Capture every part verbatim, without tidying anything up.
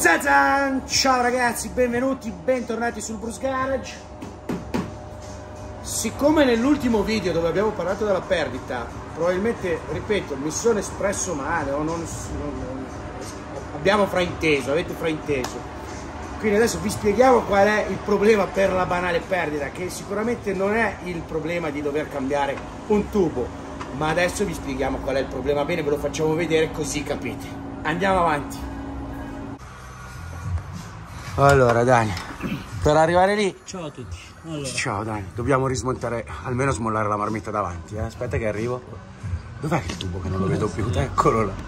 Zazan! Ciao ragazzi, benvenuti, bentornati sul Bruce Garage. Siccome nell'ultimo video dove abbiamo parlato della perdita, probabilmente, ripeto, mi sono espresso male o non, non abbiamo frainteso, avete frainteso. Quindi adesso vi spieghiamo qual è il problema per la banale perdita, che sicuramente non è il problema di dover cambiare un tubo, ma adesso vi spieghiamo qual è il problema bene, ve lo facciamo vedere così capite. Andiamo avanti. Allora Dani, per arrivare lì... Ciao a tutti. Allora. Ciao Dani, dobbiamo rismontare, almeno smollare la marmitta davanti, eh? Aspetta che arrivo. Dov'è il tubo che non lo vedo più? Eccolo là.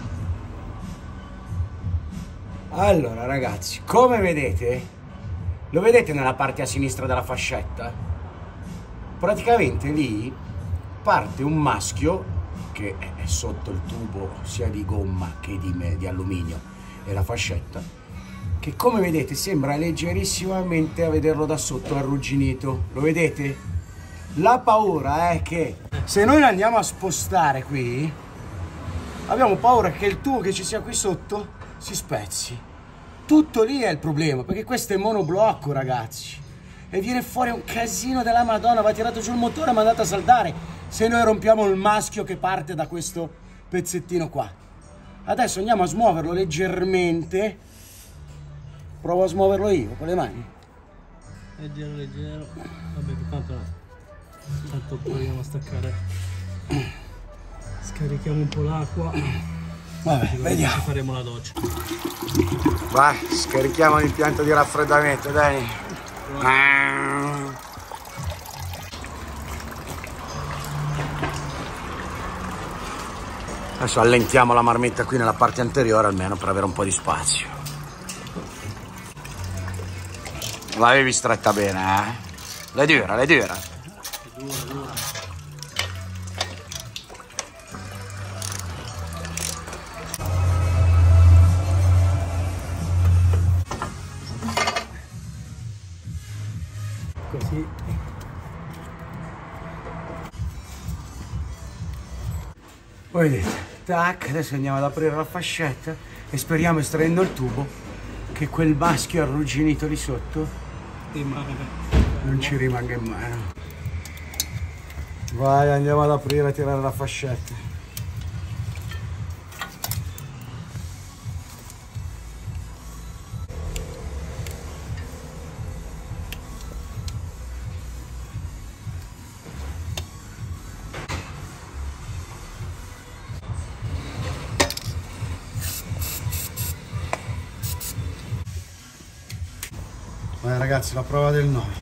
Allora ragazzi, come vedete, lo vedete nella parte a sinistra della fascetta? Praticamente lì parte un maschio che è sotto il tubo sia di gomma che di, di alluminio e la fascetta, che come vedete sembra leggerissimamente a vederlo da sotto arrugginito. Lo vedete? La paura è che se noi lo andiamo a spostare qui, abbiamo paura che il tubo che ci sia qui sotto si spezzi. Tutto lì è il problema, perché questo è monoblocco ragazzi, e viene fuori un casino della Madonna. Va tirato giù il motore e mandato a saldare se noi rompiamo il maschio che parte da questo pezzettino qua. Adesso andiamo a smuoverlo leggermente. Provo a smuoverlo io con le mani. Leggero, leggero. Vabbè, tanto no. Tanto proviamo a staccare. Scarichiamo un po' l'acqua. Vabbè, vediamo. Ci faremo la doccia. Vai, scarichiamo l'impianto di raffreddamento, dai. Adesso allentiamo la marmitta qui nella parte anteriore almeno per avere un po' di spazio. L'avevi stretta bene, eh? L'è dura, l'è dura. Dura, dura. Così. Poi vedete, tac, adesso andiamo ad aprire la fascetta e speriamo, estraendo il tubo, che quel maschio arrugginito lì sotto non ci rimanga in mano. Vai, andiamo ad aprire e tirare la fascetta. Vai ragazzi, la prova del nove.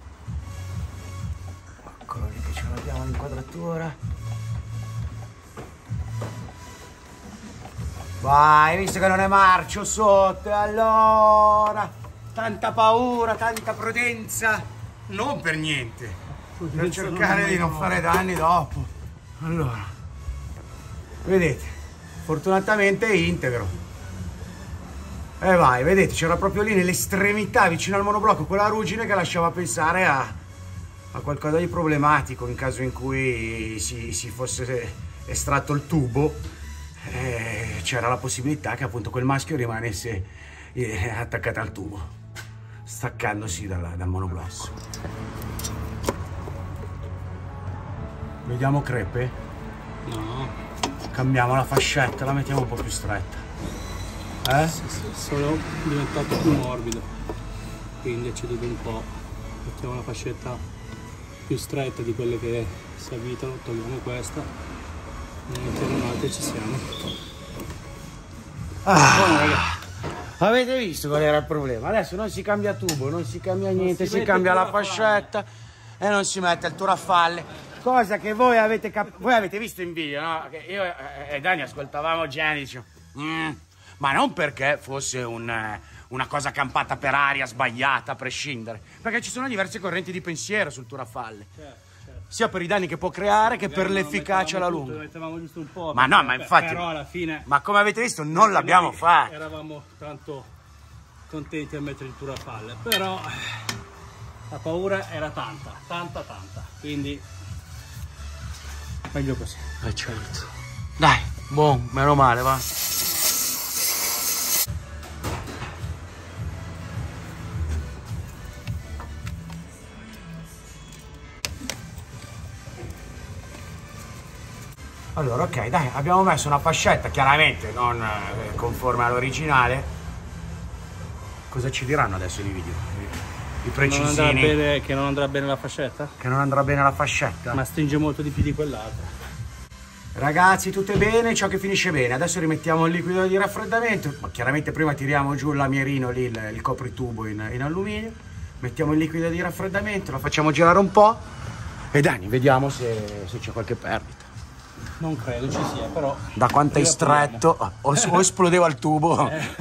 Eccolo lì che ce l'abbiamo l'inquadratura. Vai, visto che non è marcio sotto, e allora tanta paura, tanta prudenza, non per niente, per cercare di non fare danni dopo. Allora, vedete, fortunatamente è integro. E vai, vedete, c'era proprio lì nell'estremità, vicino al monoblocco, quella ruggine che lasciava pensare a, a qualcosa di problematico in caso in cui si, si fosse estratto il tubo. Eh, c'era la possibilità che appunto quel maschio rimanesse eh, attaccato al tubo, staccandosi dal, dal monoblocco. Vediamo crepe? No. Cambiamo la fascetta, la mettiamo un po' più stretta. Eh? Sì, sì, solo diventato più morbido, quindi ho ceduto un po'. Mettiamo una fascetta più stretta di quelle che si avvitano, togliamo questa e ne mettiamo un'altra e ci siamo. Ah, buono, ragazzi. Avete visto qual era il problema? Adesso non si cambia tubo, non si cambia niente, si, si cambia la fascetta e non si mette il turafalle, cosa che voi avete, cap voi avete visto in video, no? Che io e Dani ascoltavamo Gianni e dicevo mm, ma non perché fosse un, una cosa campata per aria, sbagliata, a prescindere, perché ci sono diverse correnti di pensiero sul turafalle, certo, certo. Sia per i danni che può creare che per l'efficacia alla lunga. Mettevamo giusto un po', ma no, ma infatti, però alla fine, ma come avete visto non l'abbiamo fatto. Eravamo tanto contenti a mettere il turafalle, però la paura era tanta, tanta, tanta, quindi meglio così. Eh certo. Dai, buon, meno male, va. Allora, ok, dai, abbiamo messo una fascetta, chiaramente non eh, conforme all'originale. Cosa ci diranno adesso nei video? I, i precisini. Non andrà bene, che non andrà bene la fascetta? Che non andrà bene la fascetta? Ma stringe molto di più di quell'altra. Ragazzi, tutto è bene, ciò che finisce bene. Adesso rimettiamo il liquido di raffreddamento, ma chiaramente prima tiriamo giù il lamierino lì, il, il copritubo in, in alluminio. Mettiamo il liquido di raffreddamento, lo facciamo girare un po' e Dani, vediamo se, se c'è qualche perdita. Non credo ci sia, però... Da quanto è stretto, o, o esplodeva il tubo. Eh.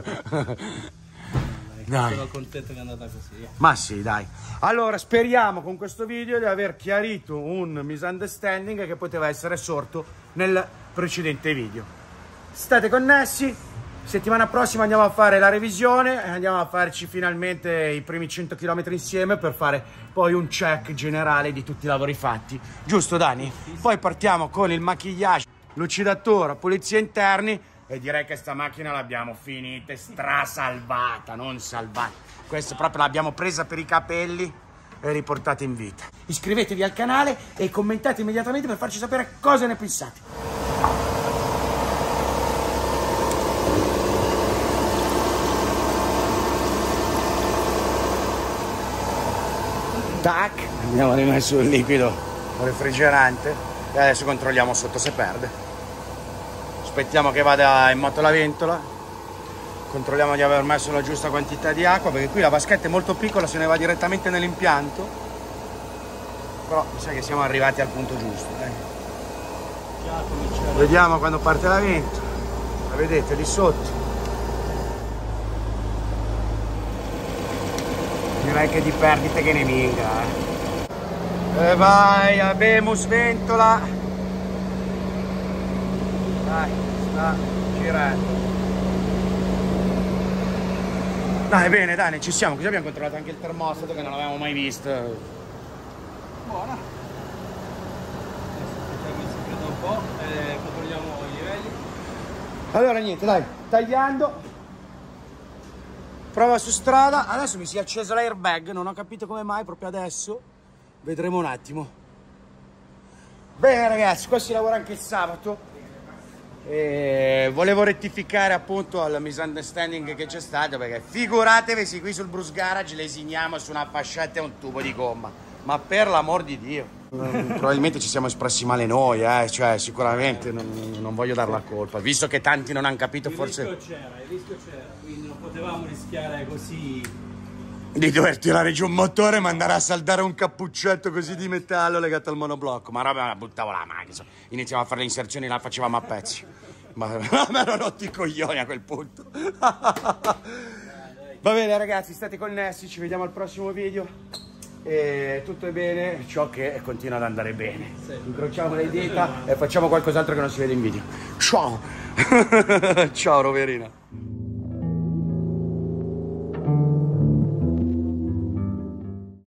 Dai. Sono contento che è andata così. Ma sì, dai. Allora, speriamo con questo video di aver chiarito un misunderstanding che poteva essere sorto nel precedente video. State connessi. Settimana prossima andiamo a fare la revisione e andiamo a farci finalmente i primi cento chilometri insieme per fare poi un check generale di tutti i lavori fatti. Giusto, Dani? Poi partiamo con il maquillage, lucidatura, pulizia interni e direi che sta macchina l'abbiamo finita, strasalvata, non salvata. Questa proprio l'abbiamo presa per i capelli e riportata in vita. Iscrivetevi al canale e commentate immediatamente per farci sapere cosa ne pensate. Tac, abbiamo rimesso il liquido refrigerante e adesso controlliamo sotto se perde. Aspettiamo che vada in moto la ventola, controlliamo di aver messo la giusta quantità di acqua perché qui la vaschetta è molto piccola, se ne va direttamente nell'impianto, però mi sa che siamo arrivati al punto giusto. Eh. Vediamo quando parte la ventola, la vedete lì sotto. Direi che di perdite che ne minga, eh. E vai, abemus ventola. Dai, sta girando. Dai, bene, dai, ci siamo. Così abbiamo controllato anche il termostato che non l'avevamo mai visto. Buona. Aspettiamo il secreto un po' e controlliamo i livelli. Allora niente, dai, tagliando. Prova su strada, adesso mi si è acceso l'airbag, non ho capito come mai proprio adesso, vedremo un attimo. Bene ragazzi, qua si lavora anche il sabato e volevo rettificare appunto al misunderstanding che c'è stato perché figuratevi se qui sul Bruce Garage lesiniamo su una fascetta e un tubo di gomma, ma per l'amor di Dio. Probabilmente ci siamo espressi male noi, eh? Cioè sicuramente non, non voglio dar la colpa, visto che tanti non hanno capito Il forse... rischio c'era, il rischio c'era, quindi non potevamo rischiare così... Di dover tirare giù un motore e mandare a saldare un cappuccetto così di metallo legato al monoblocco, ma roba la buttavo la macchina, iniziamo a fare le inserzioni e la facevamo a pezzi, ma mi ero rotti i coglioni a quel punto. Va bene ragazzi, state connessi, ci vediamo al prossimo video. E tutto è bene, ciò che continua ad andare bene. Sì. Incrociamo le dita e facciamo qualcos'altro che non si vede in video. Ciao! Ciao Roverina.